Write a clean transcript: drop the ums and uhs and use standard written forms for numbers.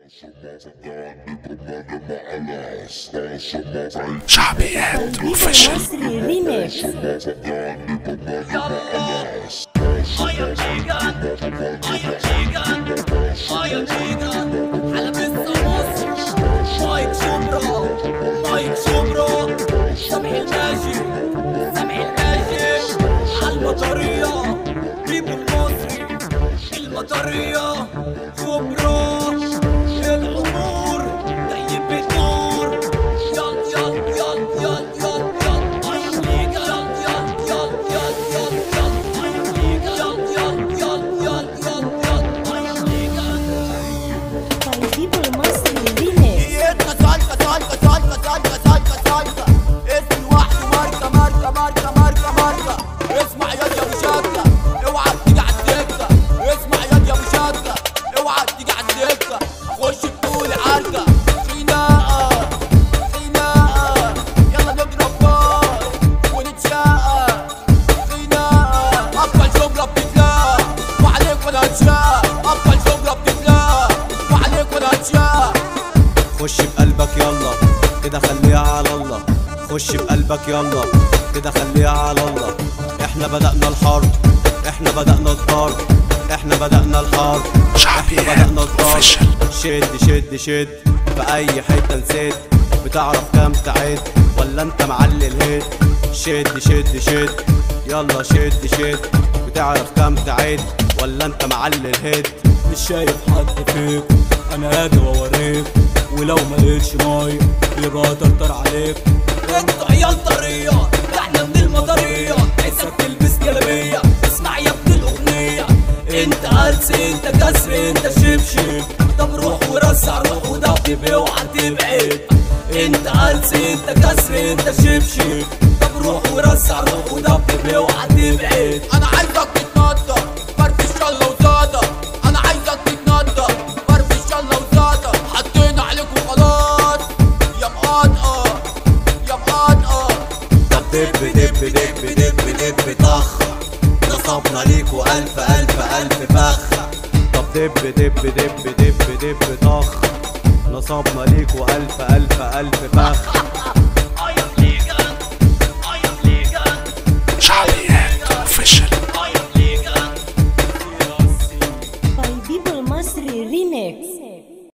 شعبيات اوفيشال. سامح الماجي عالمطرية جيب المصري المطرية شبرا العمور طيب بتنور يال يال يال يال يال خش بقلبك يلا كده خليها على الله، خش بقلبك يلا كده خليها على الله. احنا بدأنا الحرب، احنا بدأنا الضرب، احنا بدأنا الحرب، احنا بدأنا الضرب. شد شد شد في اي حتة نسيت، بتعرف كام تعد ولا انت معلي الهيد؟ شد شد شد يلا شد شد، بتعرف كام تعد ولا انت معلي الهيد؟ مش شايف حد فيك، انا هادي واوريك، ولو ملقتش ماي يبقى طرطر عليك. انتوا عيال طرية، احنا من المطرية، عايزك تلبس جلابية، اسمع يا ابن الاغنية. انت هلس انت كسر انت شبشب، طب روح ورسع روح ودبدب اوعى تبعد. انت هلس انت كسر انت شبشب، طب روح ورسع روح ودبدب اوعى تبعد. انا عايزك تتنطط فرفش يلا وزادة، انا عايزك تتنطط فرفش يلا وزادة. حطينا عليك وخلاص يا مقاطقة يا مقاطقة. طب دب دب دب دب دب طخ، نصبنا ليكوا ألف ألف ألف فخ. طب دب دب دب دب دب طخ، نصبنا ليكوا ألف ألف ألف فخ.